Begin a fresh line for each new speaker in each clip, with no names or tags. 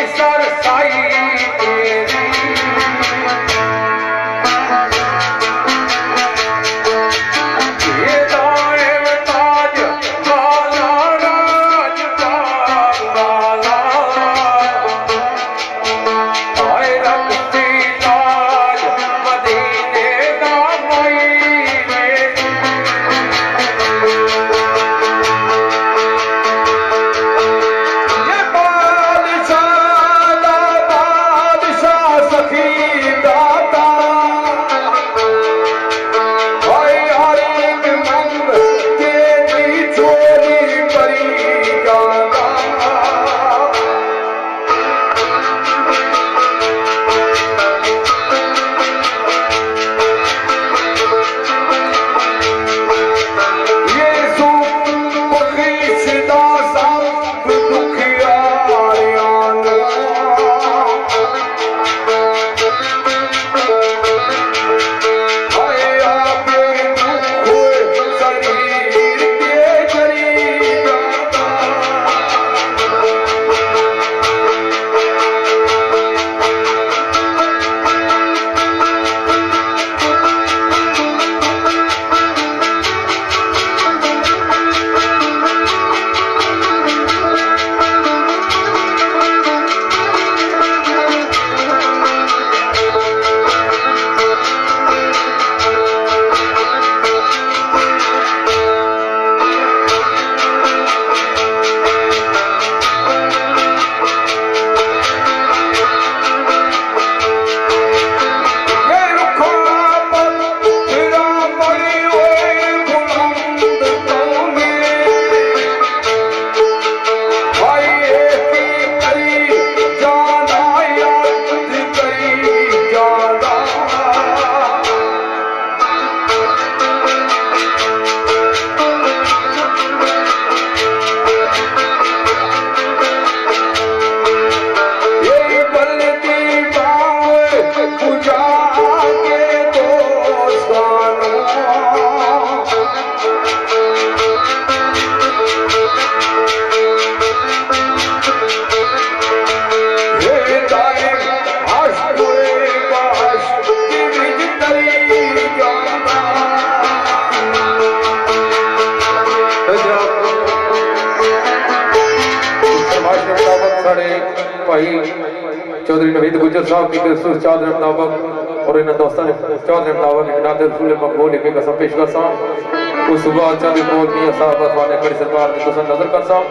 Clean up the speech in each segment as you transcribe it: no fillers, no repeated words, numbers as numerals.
चौधरी नवीद गुजर साहब की दस्तूर चादर मुताबिक और इन दोस्तों ने चादर मुताबिक नाते रसूल मकबूल की कसम पेश कर सा उस सुबह चादर बोल मियां साहब अफवाने खड़ी सरकार की तुसन नजर कर सा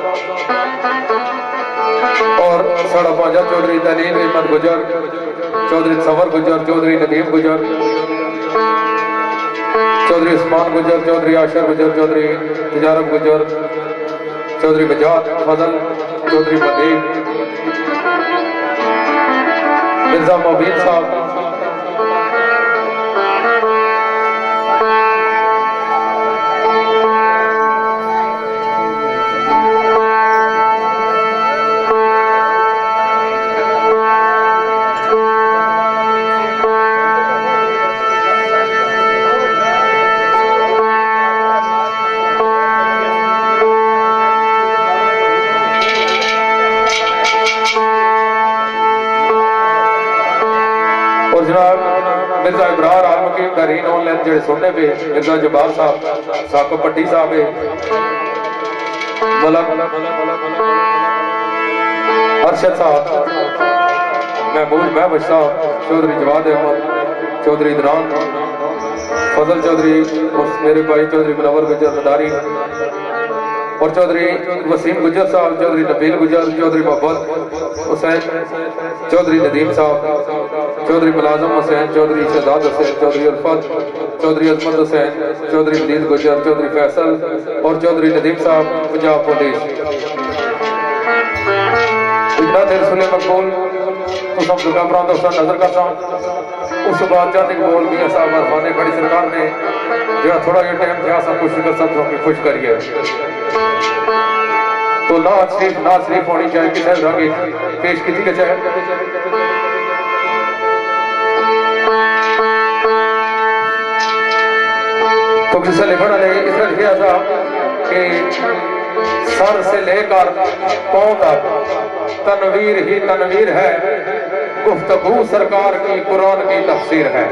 और साड़ा पांजा चौधरी तलीम अहमद गुजर चौधरी सवर गुजर चौधरी नदीम गुजर चौधरी उस्मान गुजर चौधरी आशर गुजर चौधरी तिजारत गुजर चौधरी बजात फजल चौधरी मदीन मिर्जा मोबीन साहब मिर्जा इब्रार आलम के बेहतरीन ऑनलाइन जेडे सुनने पे मिर्जा जबार साहब साको पट्टी साहब है अरशद साहब महबूब महबूब साहब चौधरी जवाद अहमद चौधरी इदरान फजल चौधरी मेरे भाई चौधरी मुनव्वर गुजर मदारी और चौधरी वसीम गुजर साहब चौधरी नबील गुजर चौधरी मोहब्बत हुसैन चौधरी नदीम साहब चौधरी मुलाजम हुसैन चौधरी शहजाद हुसैन चौधरी अल्फत चौधरी अजमत हुसैन चौधरी मदीद गुजर चौधरी फैसल और चौधरी नदीम साहब पंजाब पुलिस इतना देर सुने मकबूल तो सब दुनिया पर दोस्तों नजर करता हूँ उस बाद जाते बोल भी साहब अरफाने खड़ी सरकार ने जो थोड़ा जो टाइम था सब कुछ कर सब खुश करिए तो नात शरीफ होनी चाहिए कितने रंग पेश की थी चाहे तो किसी लिखा इस तरह लिखा था कि सर से लेकर पांव तक तनवीर ही तनवीर है, गुफ्तगू सरकार की कुरान की तफसीर है।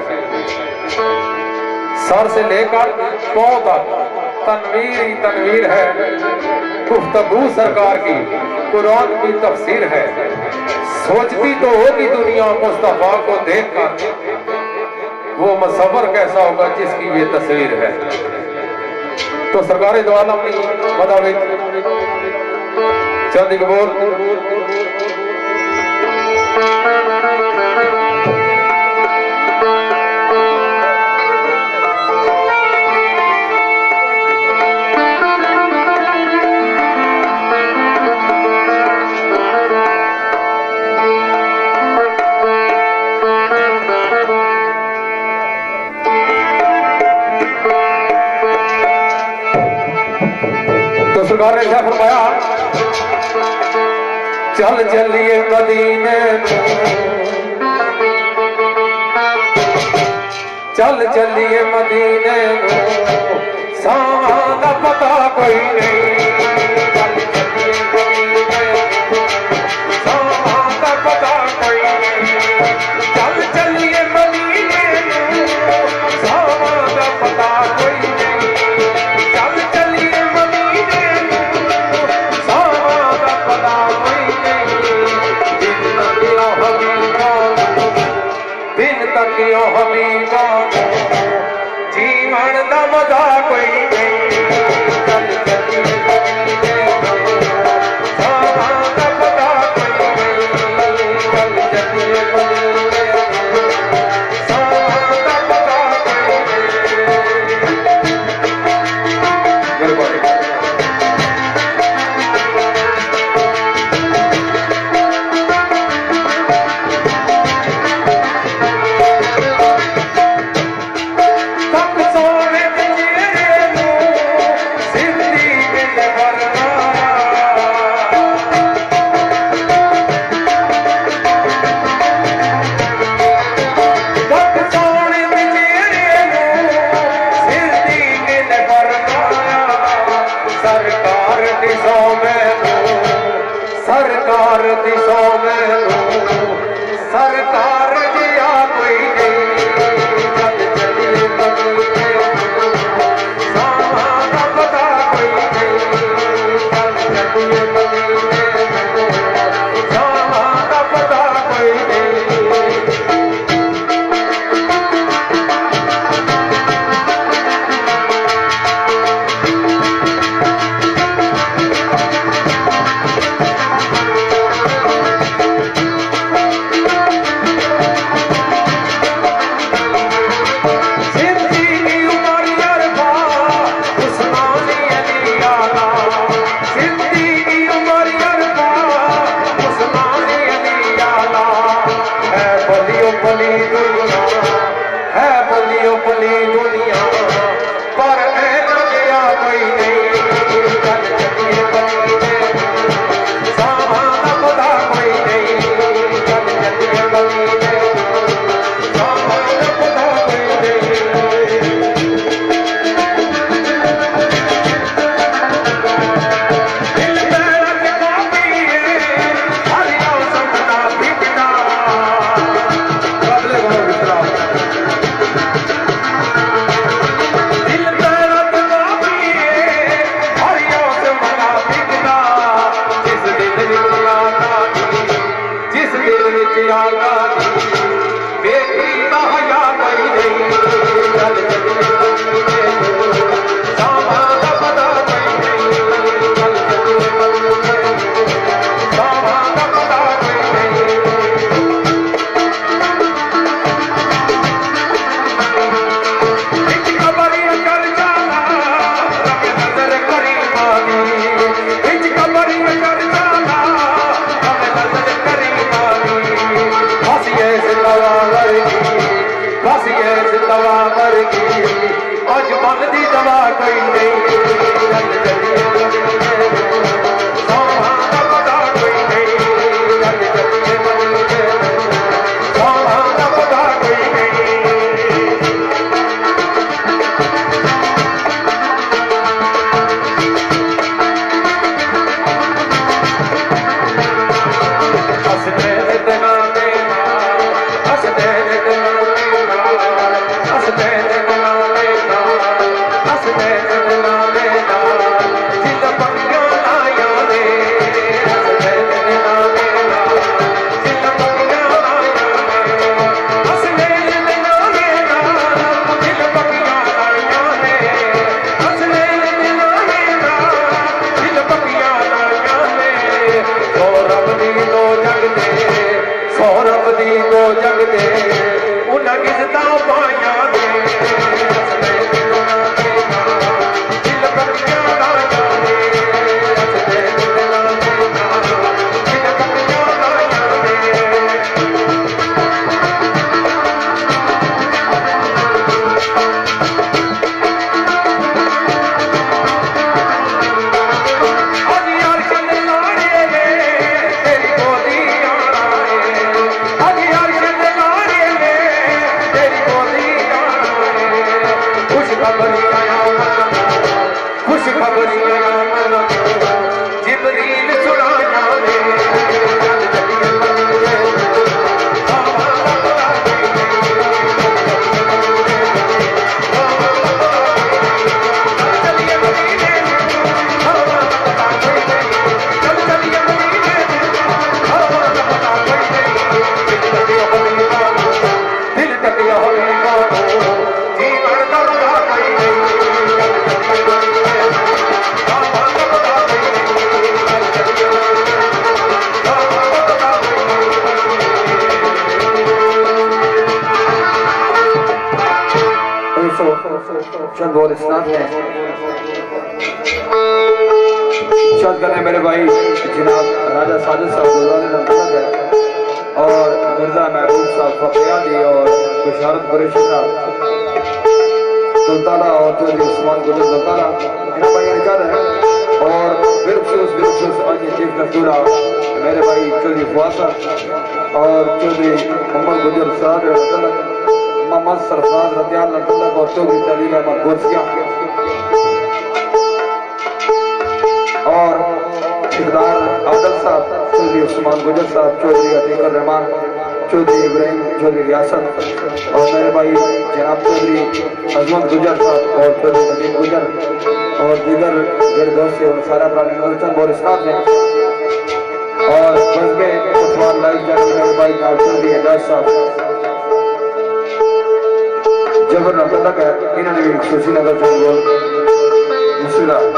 सर से लेकर पांव तक तनवीर ही तनवीर है, गुफ्तगू सरकार की कुरान की तफसीर है। सोचती तो होगी दुनिया मुस्तफा को देखकर, वो मसवर कैसा होगा जिसकी ये तस्वीर है। तो सरकार दो आलम ने मुताबिक चंद कबूल सरकार ने ऐसा फरमाया, चल चलिए मदीने चल चलिए मदीने सामान का पता कोई नहीं। चल चलिए मदीने सामान का पता कोई नहीं। चल चलिए मदीने सामान का पता कोई नहीं। चल चलिए जीवन का मजा कोई नहीं। चल चलिए सामान का पता कोई नहीं। चल चलिए सामान का पता कोई नहीं। सरकार दिशों में सरकार दिया कोई नहीं। चल चलिए सामान का पता कोई नहीं। चल चलिए सामान का पता कोई नहीं।
चंद और स्नात हैं इच्छाद करने मेरे भाई जनाब राजा साजिद साहब है और मिर्जा महबूब साहब फकियादी और बिशारत कुरैशी साहब सुल्ताना और चौधरी उस्मान गुजर सुल्ताना इन भाई कर रहे हैं और बिल्कुल आज चीफ कस्तूरा मेरे भाई चौधरी फवासा और चौधरी मोहम्मद गुजर साहब मोहम्मद सरफराज रतियाल लतलक और चौधरी तलील अहमद गोरसिया और ठेकेदार आदल साहब चौधरी उस्मान गुजर साहब चौधरी अतीकुर रहमान चौधरी इब्राहिम चौधरी रियासत और मेरे भाई जनाब चौधरी अजमत गुजर साहब और चौधरी नदीम गुजर और दीगर मेरे दोस्त और सारा चंद और स्टाफ हैं और मजबे उस्मान लाइव मेरे भाई चौधरी एजाज साहब जबर तक है इन्होंने भी खुशी नगर चौधरी बिस्मिल्लाह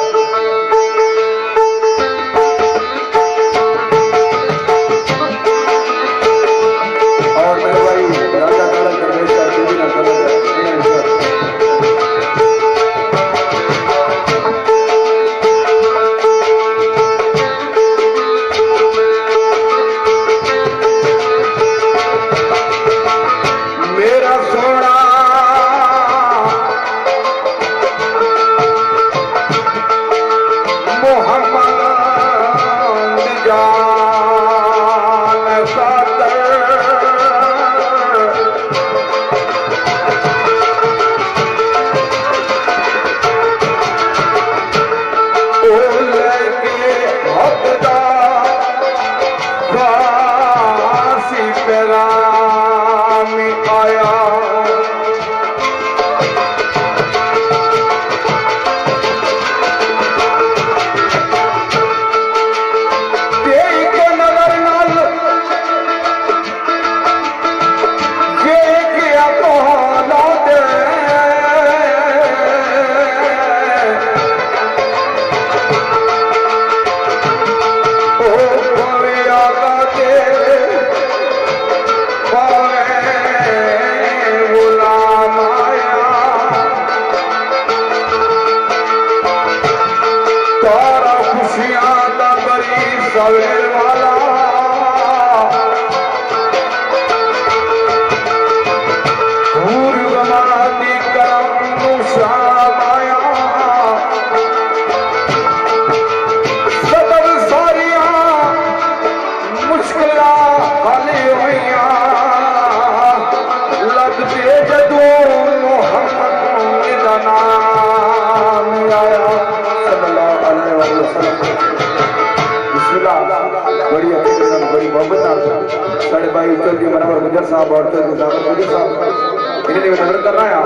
साहब और चौधरी साहब इन्हें नजर करना है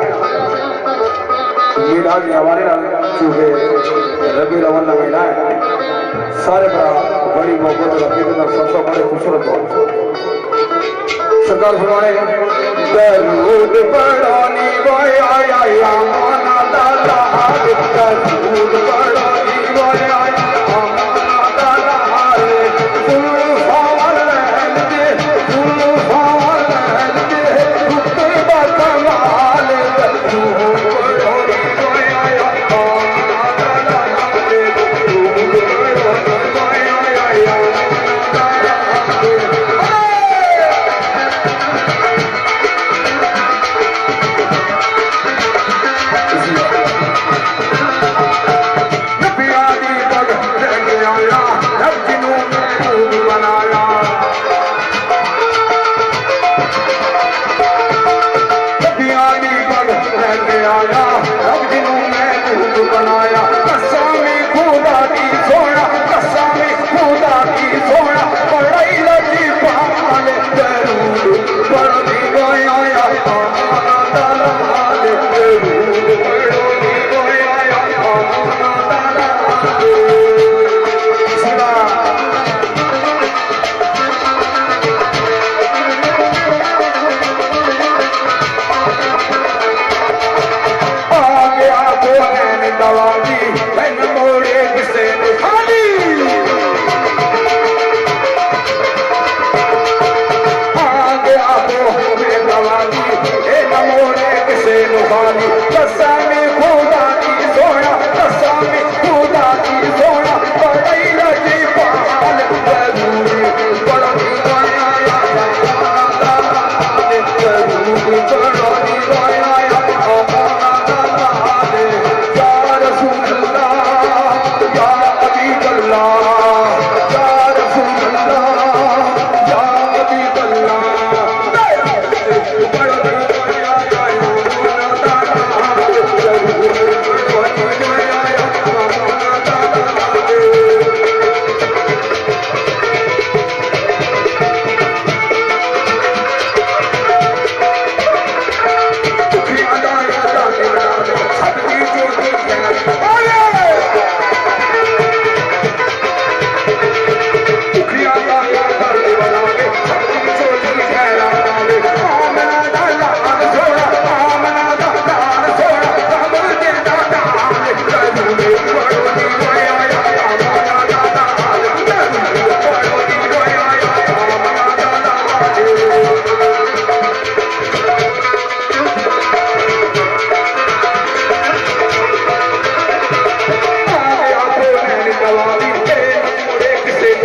ये डाल हमारे चूंकि रबी अव्वल का महीना है सारे बड़ी मोहब्बत और सबसे बड़े खूबसूरत सरकार फरमाने दरूद पढ़ानी आया माना दादा दरूद पढ़ानी आया माना दादा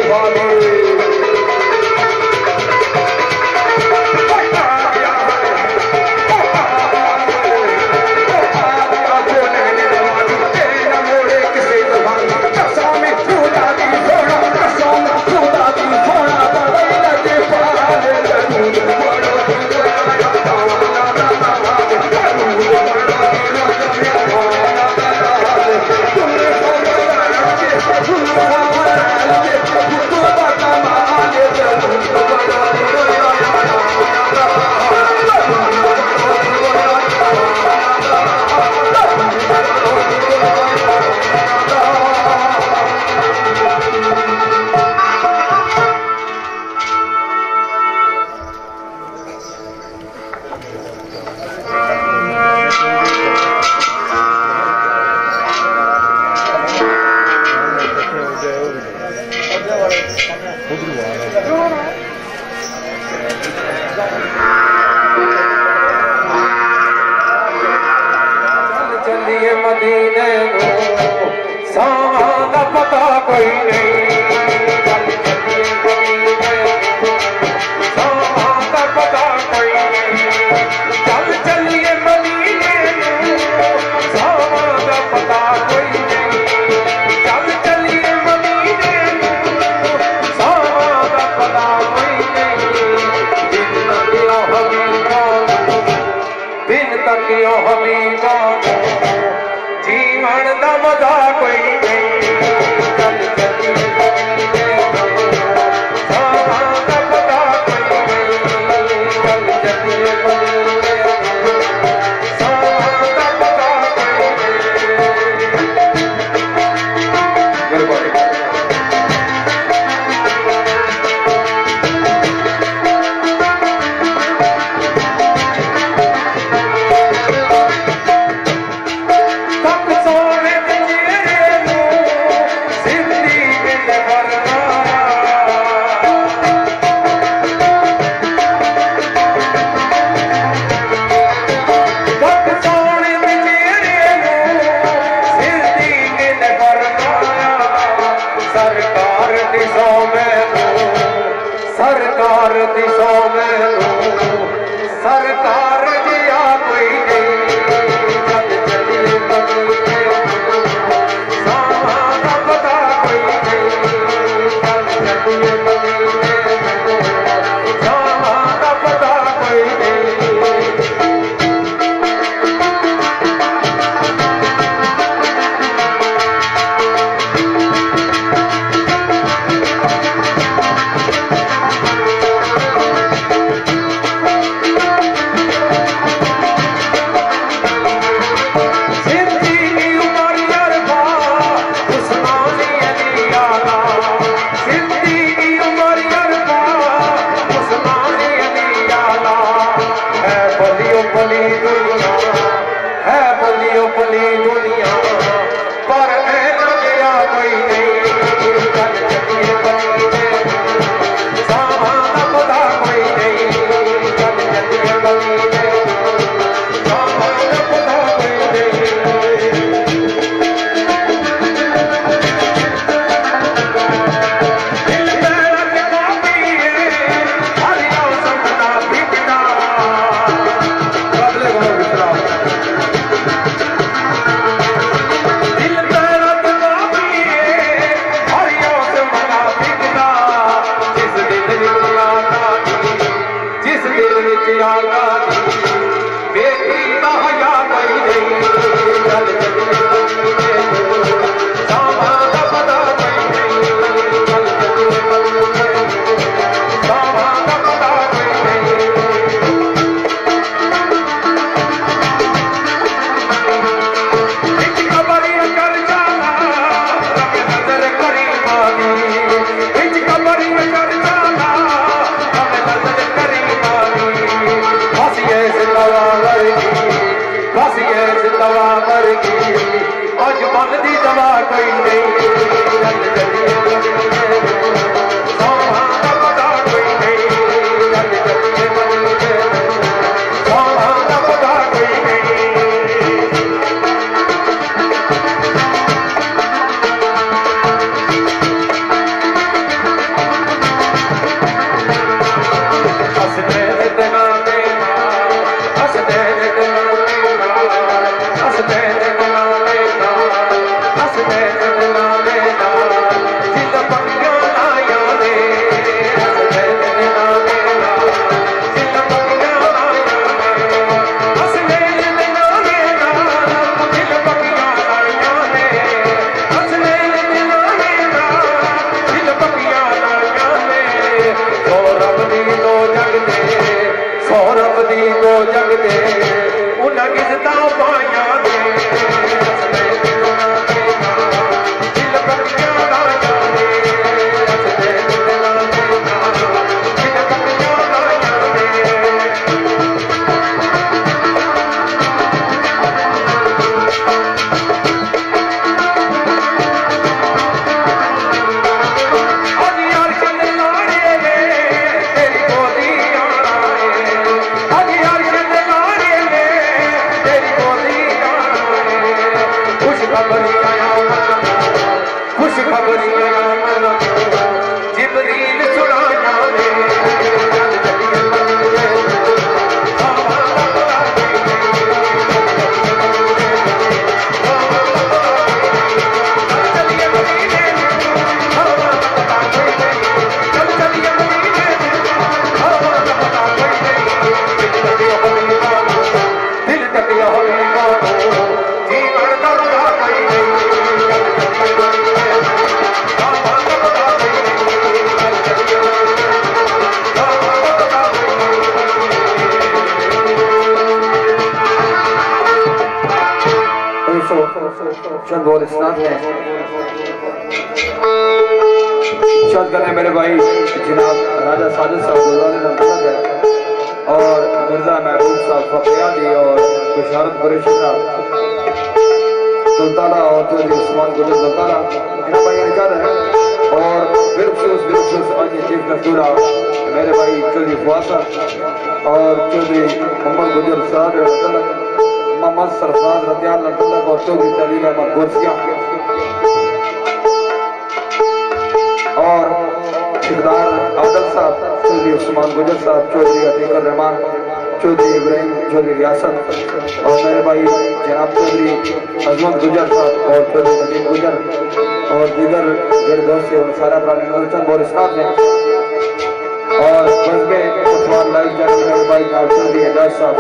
चलिए मदीने को सावा का पता कोई नहीं। चल चलिए मदीने को सावा का पता कोई नहीं। चल चलिए मदीने को सावा का पता कोई नहीं। चल चलिए मदीने को सावा का पता कोई नहीं। दिन तक यो हबीबा जीवन का मजा कोई नहीं। चल चलिए मदीने को सावा का पता कोई नहीं। चल चलिए मदीने को सावा का पता कोई नहीं। सरकार दिशों में सरकार दिया कोई नहीं। चल चलिए मदीने को सावा का पता कोई नहीं। चल चलिए मदीने को सावा का पता कोई नहीं। पली दुनिया पर गया कोई नहीं। चल चलिए मदीने को सावा का पता कोई नहीं। चल चलिए मदीने को सावा का पता कोई नहीं। दिल मेरा किताबी है हर मौसम ना बिकना। बदले गो विश्राम बेटी का हया कोई नहीं। चल चलिए मदीने को सावा का पता कोई नहीं। चल चलिए मदीने को सावा का पता कोई नहीं। बिच कबरिया कर जाना रब नजर करीम आनी। बिच कबरिया कर जाना रब नजर करीम आनी। फासिए से दवा करगी अज मन दी दवा कोई नहीं। चल चलिए मदीने को सावा का पता कोई नहीं। चल चलिए मदीने को सावा का पता कोई नहीं।
चंद बहुत स्नान है चंद करने मेरे भाई जनाब राजा साजिद साहब है और मिर्जा महबूब साहब फकियादी और बिशारत कुरैशी साहब सुल्ताना और चौधरी उस्मान गुजर सुल्ताना इन्हें भाई कर रहे हैं और बिल्कुल आज चीफ नसूरा मेरे भाई चौधरी फवाद साहब और चौधरी मोहम्मद गुजर साहब मोहम्मद सरफराज रतियाल नतलक और चौधरी तलील अहमद गोरसिया और ठेकेदार आदल साहब चौधरी उस्मान गुजर साहब चौधरी अतीकुर रहमान चौधरी इब्राहिम चौधरी रियासत और मेरे भाई जनाब चौधरी अजमत गुजर साहब और चौधरी नदीम गुजर और दीगर मेरे दोस्त और सारा प्राणी और स्टाफ है और बजबे उस्मान लाइव चैनल मेरे भाई चौधरी एजाज साहब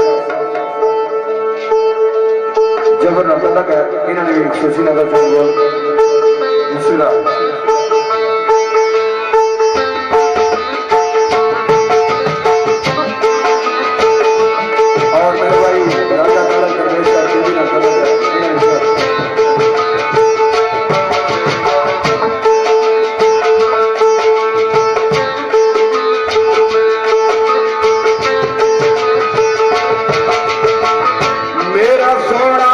जबर तक है इन्होंने भी खुशी नगर चौधरी बिस्मिल्लाह और मेरे भाई राजा काला गणेश का देवी नगर है मेरा सोना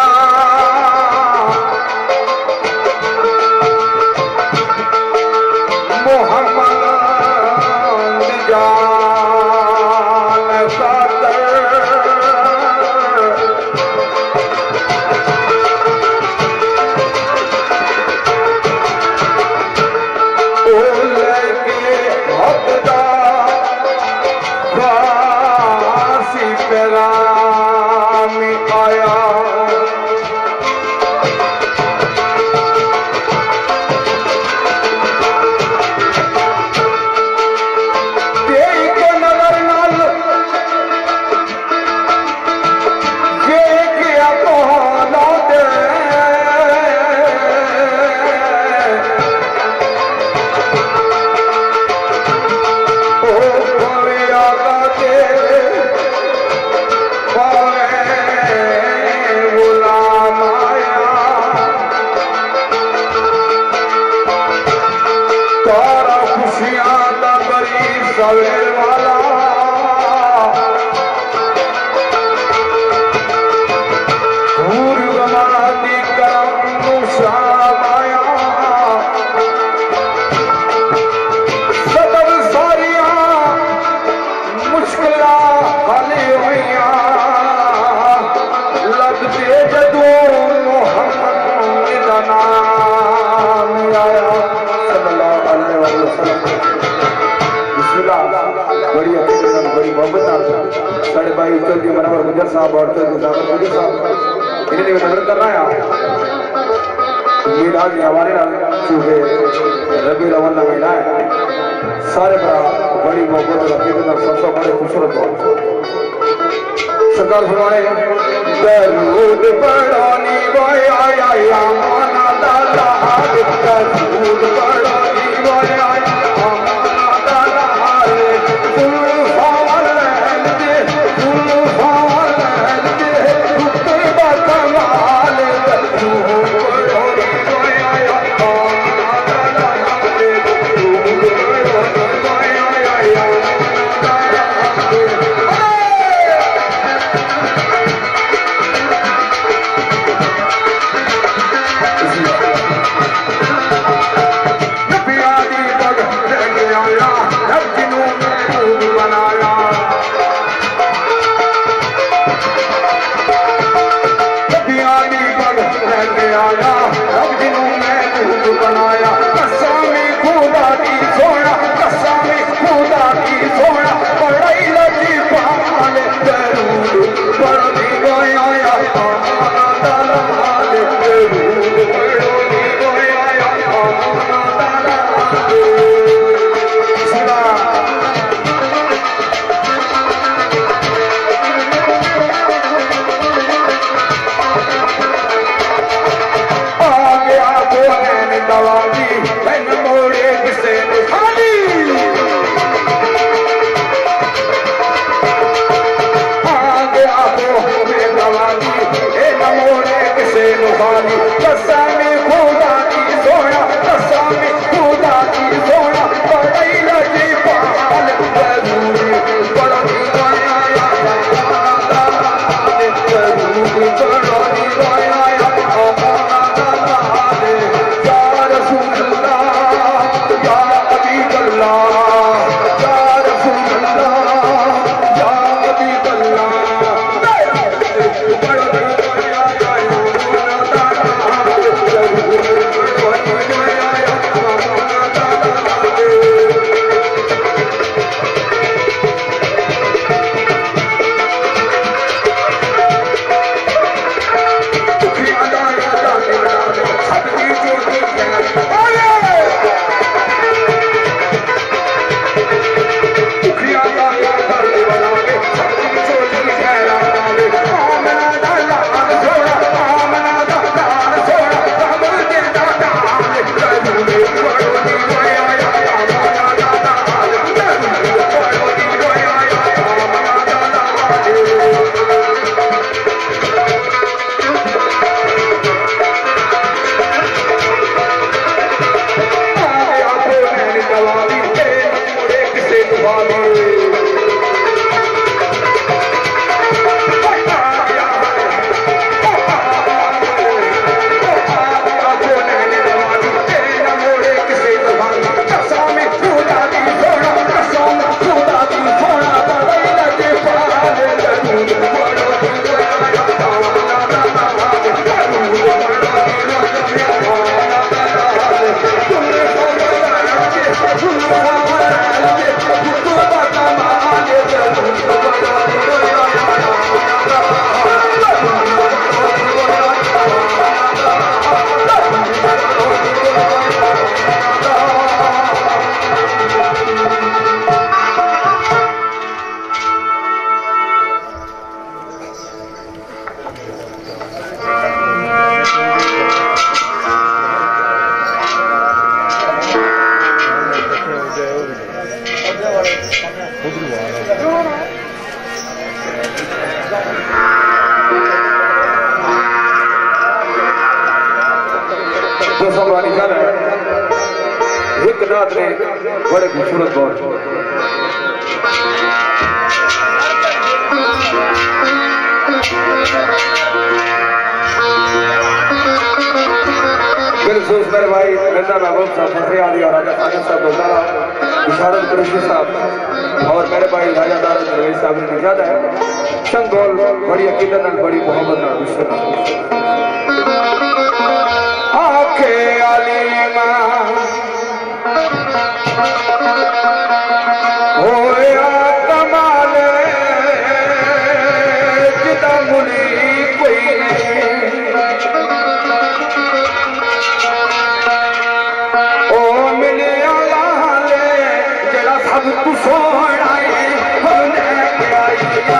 साहब और चौधरी साहब इन्हें नजर करना है ये आज हमारे चूहे रबी अव्वल महीना है सारे बड़ा बड़ी मोहब्बत सबसे बड़े खूबसूरत सरकार फरमाए दरूद पढ़ानी आया माना दादा दरूद पढ़ानी आया माना दादा एक नाथ ने बड़े खूबसूरत गौर बिलखसूस मेरे भाई मिर्जा महबूब साहब फखरियादी और राजा साजिद साहब गुलजारा बिशारत कुरैशी साहब और मेरे भाई राजा दारद रवीश साहब ने निजादा है शंगोल बड़ी अकीदत नाल बड़ी मोहब्बत नाल बिस्मिल्लाह आखे अलीमा होया कमाल जिदा मुनी कोई ओ मिले आले जड़ा सब तू सोना है हमने आईया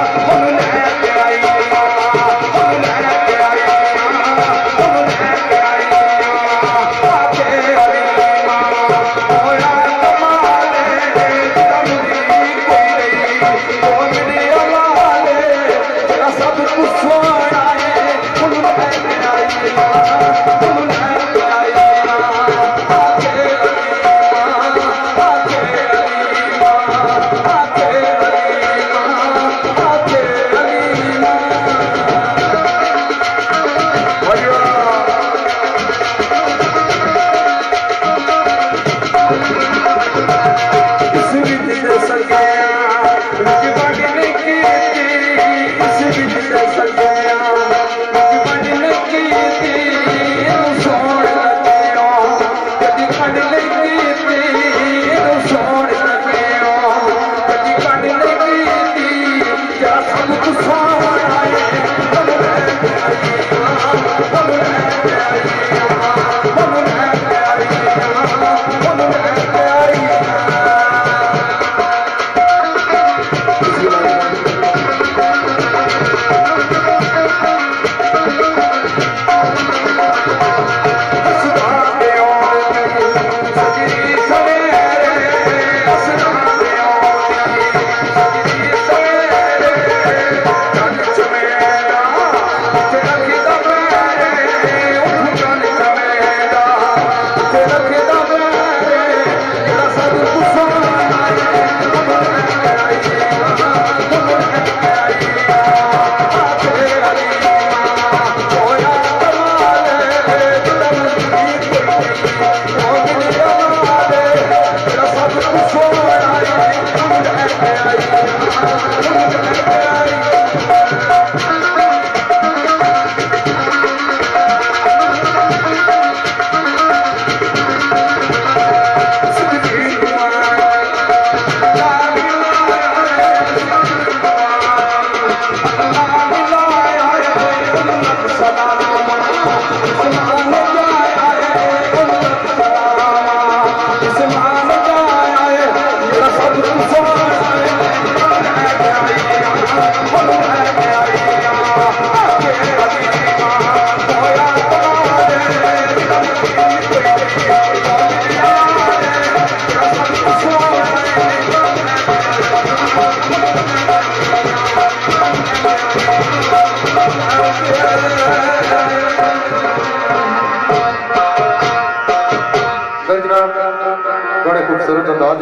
बड़े खूबसूरत अंदाज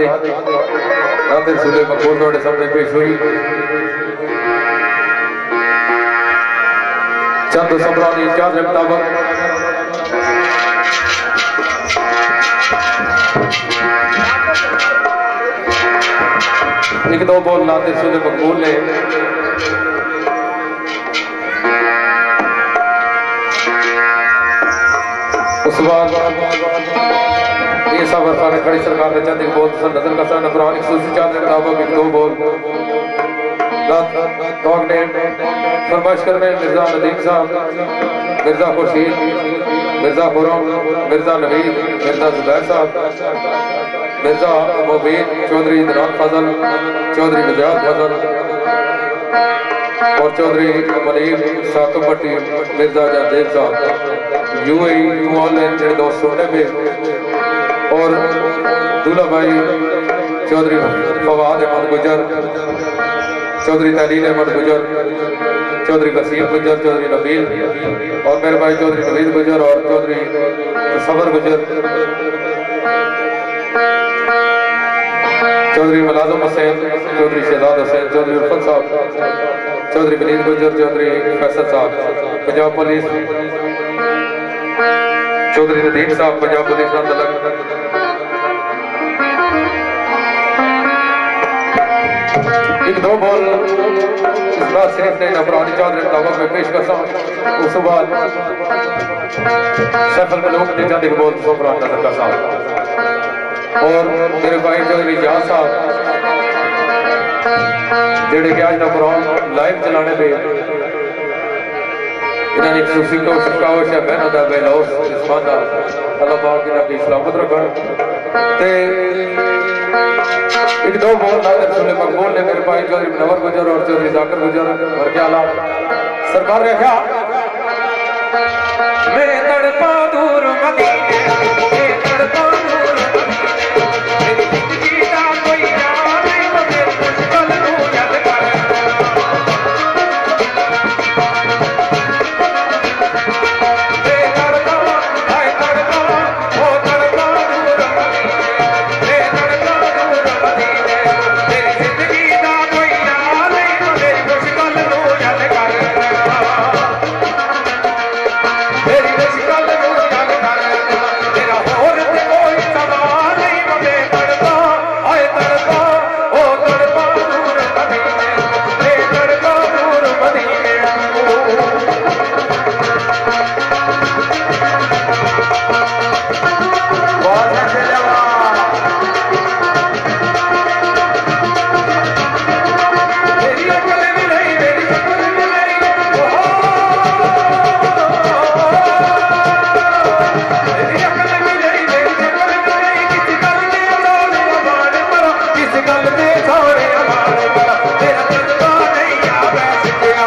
नाते सूले मकबूल थोड़े सामने पेश हुई चंद सम्रानी इजाज़त के मुताबिक एक दो बोल नाते सूले मकबूल ने उस बाद ये सब अरफान खड़ी सरकार ने चंद एक बोल नजर का सन अफरान एक सूसी चांद के मुताबिक एक दो बोल डॉग ने फरमाइश कर रहे मिर्जा नदीम साहब मिर्जा खुर्शीद मिर्जा खुरम मिर्जा नवीद मिर्जा जुबैर साहब मिर्जा मुबीन चौधरी इमरान फजल चौधरी निजात फजल और चौधरी मनीर साकब भट्टी मिर्जा जयदेव साहब यूएई ऑनलाइन जो दोस्त सुनने में और दूल्हा भाई चौधरी फवाद अहमद गुजर चौधरी तहरीर अहमद गुजर चौधरी वसीम गुजर चौधरी नबील और मेरे भाई चौधरी नवीद गुजर और चौधरी सबर गुजर चौधरी मुलाजिम हुसैन, चौधरी शहजाद हुसैन, चौधरी उल्फत साहब, चौधरी विनीत गुजर, चौधरी फैसल साहब पंजाब पुलिस, चौधरी नदीम साहब पंजाब पुलिस का तलक, एक दो बॉल इस बार सिर्फ ने नफरानी चौधरी दावा में पेश कर उस बाद सफल मलूक ने जाने के बॉल सोफरान नजर का साथ और मेरे भाई चौधरी जहां साहब जेड़े कि आज नफरान लाइव चलाने पे इन्होंने खुशी को शिकावत है बहनों का बेलौस इस्माना अल्लाह पाक इन्हों की सलामत रखन ते एक दो बॉल नादर सुने मकबूल ने मेरे भाई चौधरी मुनव्वर गुजर और चौधरी जाकिर गुजर और क्या हाल सरकार ने क्या मैं तड़पा दूर मदीने मैं तड़पा दूर मेरी जिंदगी का कोई यार नहीं मगर मुश्किल तू याद कर मैं तड़पा हाय तड़पा ओ तड़पा दूर मदीने मैं तड़पा दूर मदीने मेरी जिंदगी का कोई यार नहीं मगर मुश्किल तू याद कर मेरी मुश्किल तू याद कर तेरा होर ते कोई सवाल नहीं मगे तड़पा आए तड़पा ओ तड़पा दूर मदीने मैं तड़पा दूर मदीने बहुत अच्छे जवान मेरी अकल भी नहीं मेरी अकल भी नहीं मेरी अकल भी नहीं मेरी अकल भी नहीं किसी गल दे सारे अमान मरा किसी गल दे सारे अमान मरा तेरा जज्बा नहीं आ बैठ गया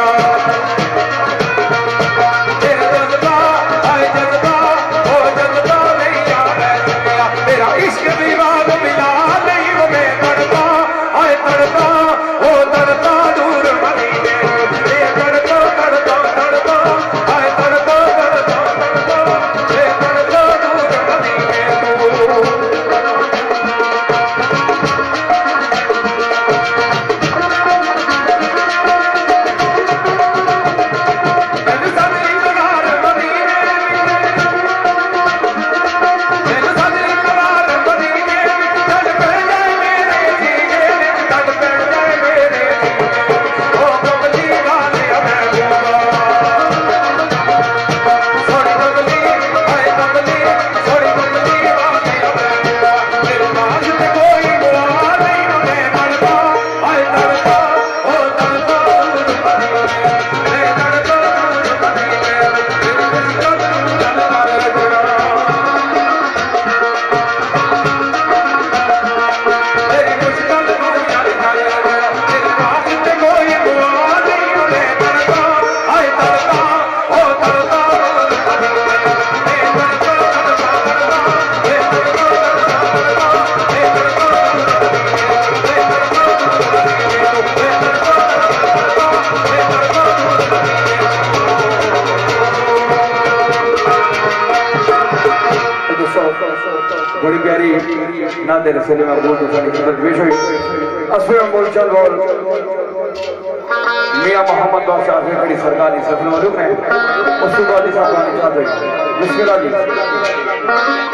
तेरा जज्बा आए जज्बा ओ जज्बा नहीं आ बैठ गया तेरा इश्क विवाद मिला नहीं वो मैं तड़पा आए तड़पा ओ तड़पा दूर मदीने मैं तड़पा तड़पा तड़पा आए तड़पा तड़पा तड़पा मैं तड़पा दूर मदीने मैंने सारे इकरार मदीने मैंने सारे इकरार मदीने चढ़ पड़ जाए मेरे सीने चढ़ पड़ जाए मेरे सीने ओ कमली वाले महबूबा थोड़ी कमली आए कमली थोड़ी कमली वाले महबूबा तेरे पास में कोई बुरा नहीं मैं तड़पा आए तड़पा ओ तड़पा दूर मदीने मैं तड़पा दूर मदीने तेरी मुश्किल तू याद कर मेरी मुश्किल तू याद कर तेरे पास में कोई बुरा नहीं मैं तड़पा आए तड़पा ओ तड़पा दूर मदीने मैं तड़पा तड़पा तड़पा मैं तड़पा तड़पा तड़पा मैं तड़पा दूर मदीने मैं तड़पा दूर मदीने मैं तड़पा तड़पा तड़पा मैं तड़पा दूर मदीने
बड़ी प्यारी नादे रसूल मकबूल तो सारी खिदमत पेश हुई असफे अमोल चल बोल मियां मोहम्मद बादशाह से खड़ी सरकारी सफल मलूक है उसके बाद इस अफगानी चाहते बिस्मिल्लाह जी